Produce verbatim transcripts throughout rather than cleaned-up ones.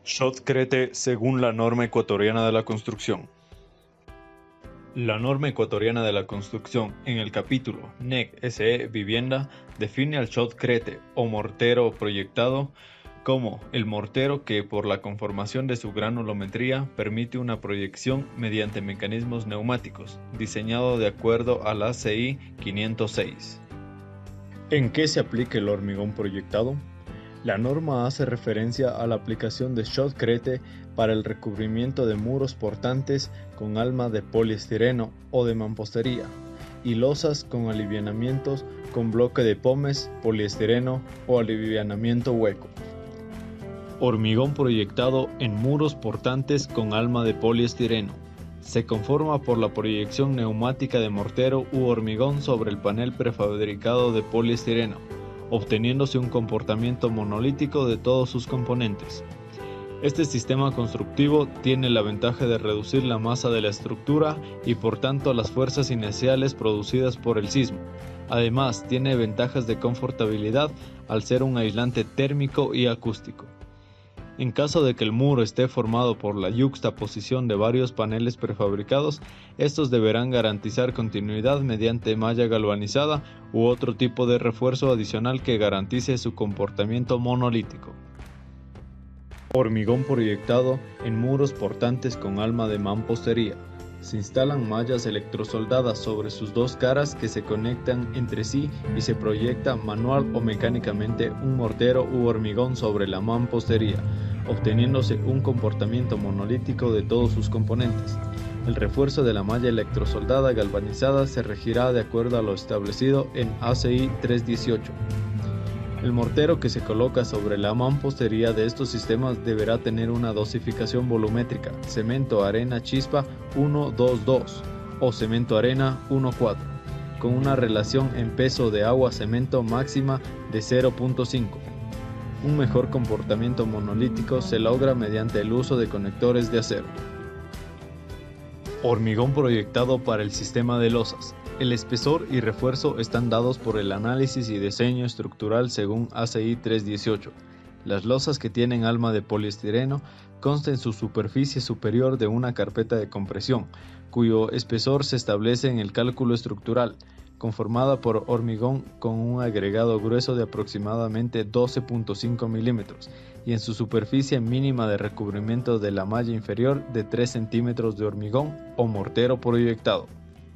Shotcrete según la norma ecuatoriana de la construcción. La norma ecuatoriana de la construcción, en el capítulo N E C S E Vivienda, define al shotcrete o mortero proyectado como el mortero que, por la conformación de su granulometría, permite una proyección mediante mecanismos neumáticos, diseñado de acuerdo al A C I quinientos seis. ¿En qué se aplica el hormigón proyectado? La norma hace referencia a la aplicación de shotcrete para el recubrimiento de muros portantes con alma de poliestireno o de mampostería y losas con alivianamientos con bloque de pómez, poliestireno o alivianamiento hueco. Hormigón proyectado en muros portantes con alma de poliestireno. Se conforma por la proyección neumática de mortero u hormigón sobre el panel prefabricado de poliestireno, obteniéndose un comportamiento monolítico de todos sus componentes. Este sistema constructivo tiene la ventaja de reducir la masa de la estructura y por tanto las fuerzas inerciales producidas por el sismo. Además, tiene ventajas de confortabilidad al ser un aislante térmico y acústico. En caso de que el muro esté formado por la yuxtaposición de varios paneles prefabricados, estos deberán garantizar continuidad mediante malla galvanizada u otro tipo de refuerzo adicional que garantice su comportamiento monolítico. Hormigón proyectado en muros portantes con alma de mampostería. Se instalan mallas electrosoldadas sobre sus dos caras que se conectan entre sí y se proyecta manual o mecánicamente un mortero u hormigón sobre la mampostería, obteniéndose un comportamiento monolítico de todos sus componentes. El refuerzo de la malla electrosoldada galvanizada se regirá de acuerdo a lo establecido en A C I trescientos dieciocho. El mortero que se coloca sobre la mampostería de estos sistemas deberá tener una dosificación volumétrica, cemento arena chispa uno dos dos o cemento arena uno cuatro, con una relación en peso de agua-cemento máxima de cero punto cinco. Un mejor comportamiento monolítico se logra mediante el uso de conectores de acero. Hormigón proyectado para el sistema de losas. El espesor y refuerzo están dados por el análisis y diseño estructural según A C I trescientos dieciocho. Las losas que tienen alma de poliestireno constan en su superficie superior de una carpeta de compresión, cuyo espesor se establece en el cálculo estructural, conformada por hormigón con un agregado grueso de aproximadamente doce punto cinco milímetros y en su superficie mínima de recubrimiento de la malla inferior de tres centímetros de hormigón o mortero proyectado.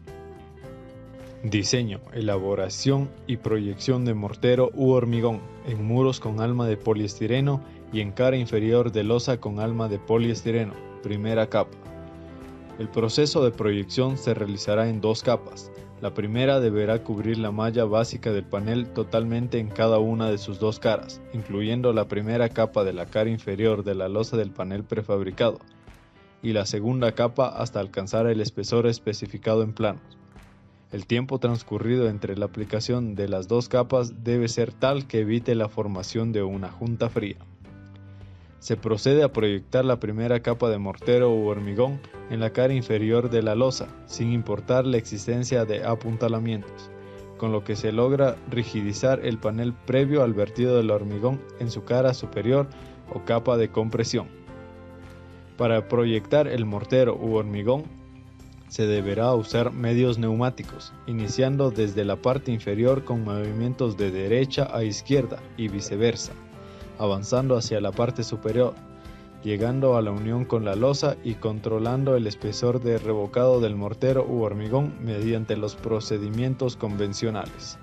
Diseño, elaboración y proyección de mortero u hormigón en muros con alma de poliestireno y en cara inferior de losa con alma de poliestireno, primera capa. El proceso de proyección se realizará en dos capas. La primera deberá cubrir la malla básica del panel totalmente en cada una de sus dos caras, incluyendo la primera capa de la cara inferior de la losa del panel prefabricado, y la segunda capa hasta alcanzar el espesor especificado en planos. El tiempo transcurrido entre la aplicación de las dos capas debe ser tal que evite la formación de una junta fría. Se procede a proyectar la primera capa de mortero u hormigón en la cara inferior de la losa, sin importar la existencia de apuntalamientos, con lo que se logra rigidizar el panel previo al vertido del hormigón en su cara superior o capa de compresión. Para proyectar el mortero u hormigón, se deberá usar medios neumáticos, iniciando desde la parte inferior con movimientos de derecha a izquierda y viceversa, avanzando hacia la parte superior, llegando a la unión con la losa y controlando el espesor de revocado del mortero u hormigón mediante los procedimientos convencionales.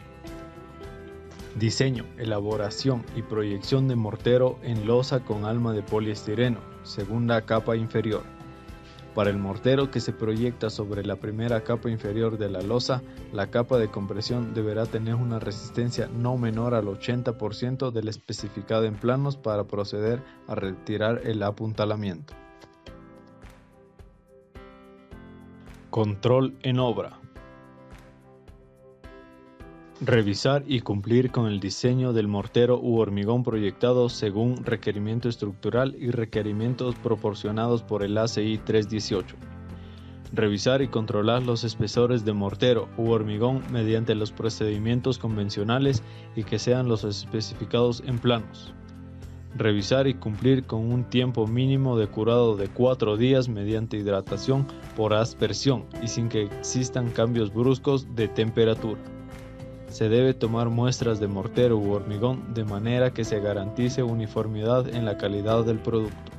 Diseño, elaboración y proyección de mortero en losa con alma de poliestireno, segunda capa inferior. Para el mortero que se proyecta sobre la primera capa inferior de la losa, la capa de compresión deberá tener una resistencia no menor al ochenta por ciento del especificado en planos para proceder a retirar el apuntalamiento. Control en obra. Revisar y cumplir con el diseño del mortero u hormigón proyectado según requerimiento estructural y requerimientos proporcionados por el A C I trescientos dieciocho. Revisar y controlar los espesores de mortero u hormigón mediante los procedimientos convencionales y que sean los especificados en planos. Revisar y cumplir con un tiempo mínimo de curado de cuatro días mediante hidratación por aspersión y sin que existan cambios bruscos de temperatura. Se debe tomar muestras de mortero u hormigón de manera que se garantice uniformidad en la calidad del producto.